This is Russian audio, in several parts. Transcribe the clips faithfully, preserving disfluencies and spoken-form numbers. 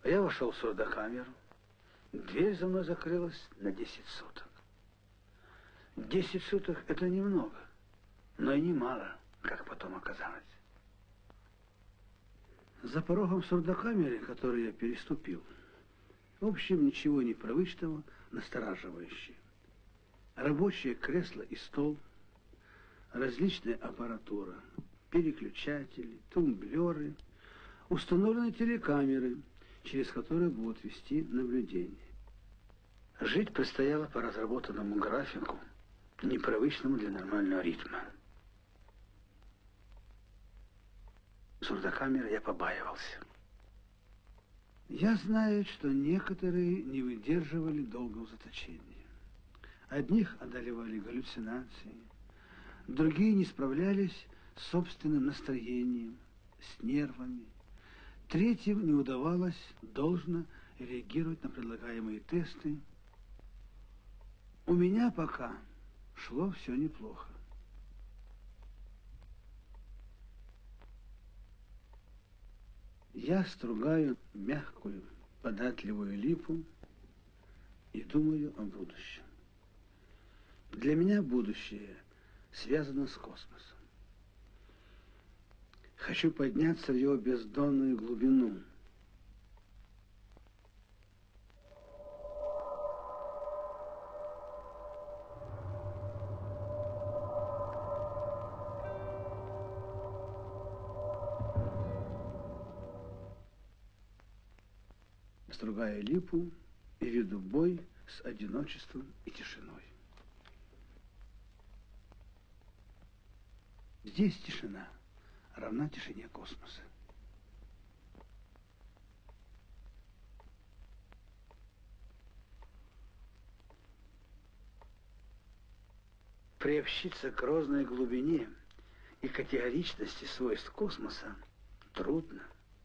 Я вошел в сурдокамеру. Дверь за мной закрылась на десять суток. Десять суток – это немного, но и немало, как потом оказалось. За порогом сурдокамеры, который я переступил, в общем, ничего непривычного, настораживающего. Рабочее кресло и стол, различная аппаратура, переключатели, тумблеры, установлены телекамеры, через которые будут вести наблюдение. Жить предстояло по разработанному графику, непривычному для нормального ритма. Сурдокамеры я побаивался. Я знаю, что некоторые не выдерживали долгого заточения. Одних одолевали галлюцинации, другие не справлялись с собственным настроением, с нервами. Третьим не удавалось должно реагировать на предлагаемые тесты. У меня пока шло все неплохо. Я стругаю мягкую, податливую липу и думаю о будущем. Для меня будущее связано с космосом. Хочу подняться в его бездонную глубину. Стругая липу и веду бой с одиночеством и тишиной. Здесь тишина равна тишине космоса. Приобщиться к грозной глубине и категоричности свойств космоса трудно.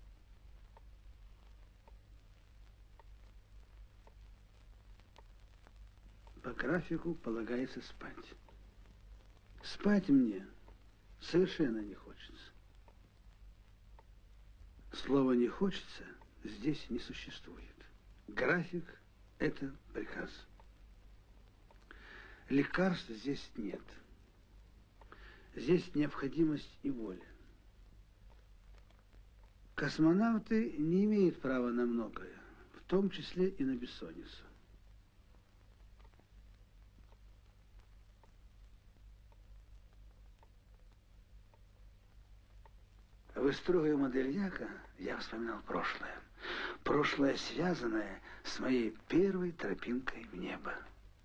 По графику полагается спать. Спать мне совершенно не хочется. Слова «не хочется» здесь не существует. График – это приказ. Лекарств здесь нет. Здесь необходимость и воля. Космонавты не имеют права на многое, в том числе и на бессонницу. Выстругивая модельяка, я вспоминал прошлое. Прошлое, связанное с моей первой тропинкой в небо.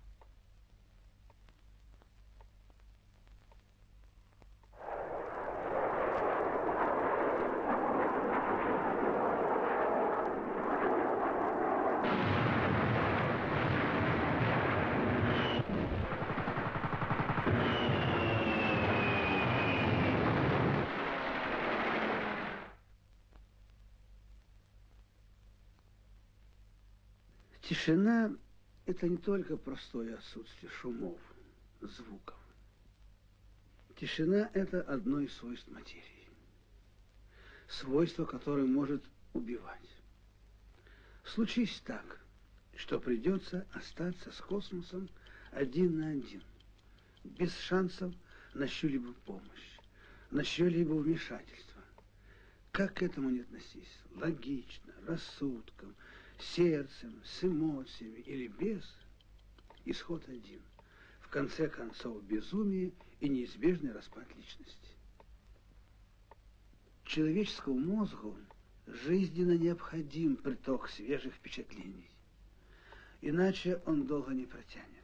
Тишина – это не только простое отсутствие шумов, звуков. Тишина – это одно из свойств материи. Свойство, которое может убивать. Случись так, что придется остаться с космосом один на один, без шансов на чью-либо помощь, на чье-либо вмешательство. Как к этому не относись? Логично, рассудком, сердцем, с эмоциями или без, исход один. В конце концов, безумие и неизбежный распад личности. Человеческому мозгу жизненно необходим приток свежих впечатлений. Иначе он долго не протянет.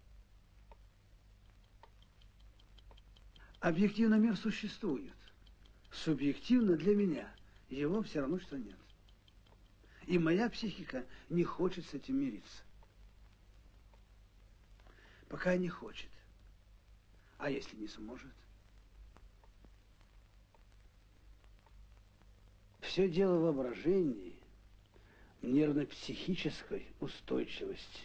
Объективно мир существует. Субъективно для меня его все равно, что нет. И моя психика не хочет с этим мириться. Пока не хочет. А если не сможет? Все дело в воображении, нервно-психической устойчивости.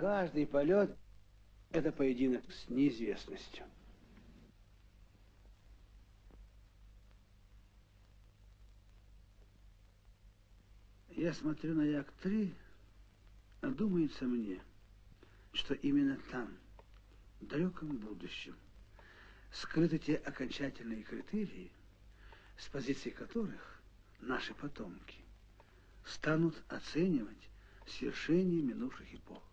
Каждый полет – это поединок с неизвестностью. Я смотрю на Як три, а думается мне, что именно там, в далеком будущем, скрыты те окончательные критерии, с позиции которых наши потомки станут оценивать свершение минувших эпох.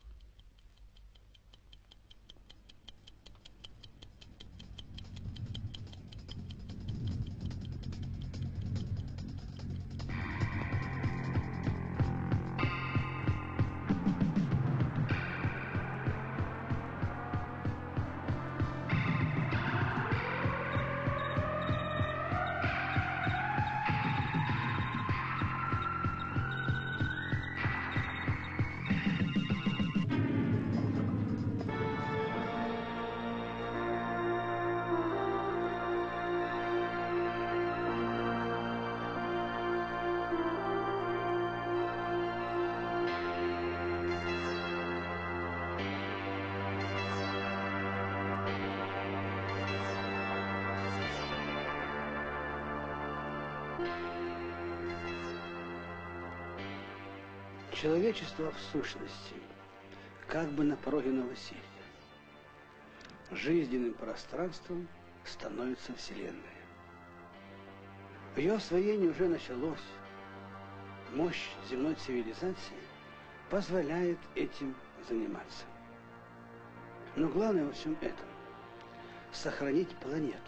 Человечество в сущности как бы на пороге новоселья. Жизненным пространством становится Вселенная. Ее освоение уже началось. Мощь земной цивилизации позволяет этим заниматься. Но главное во всем этом – сохранить планету.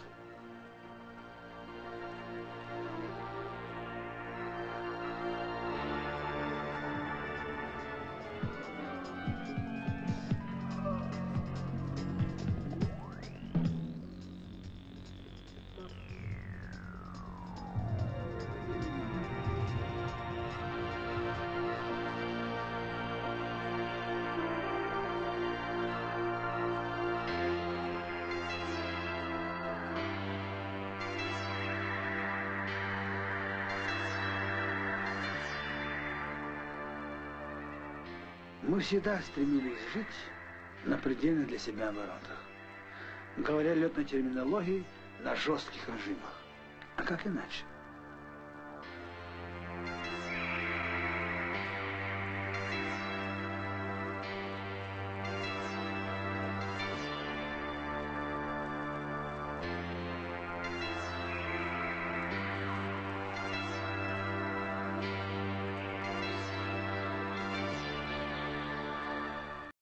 Мы всегда стремились жить на предельных для себя оборотах. Говоря летной терминологией, на жестких режимах. А как иначе?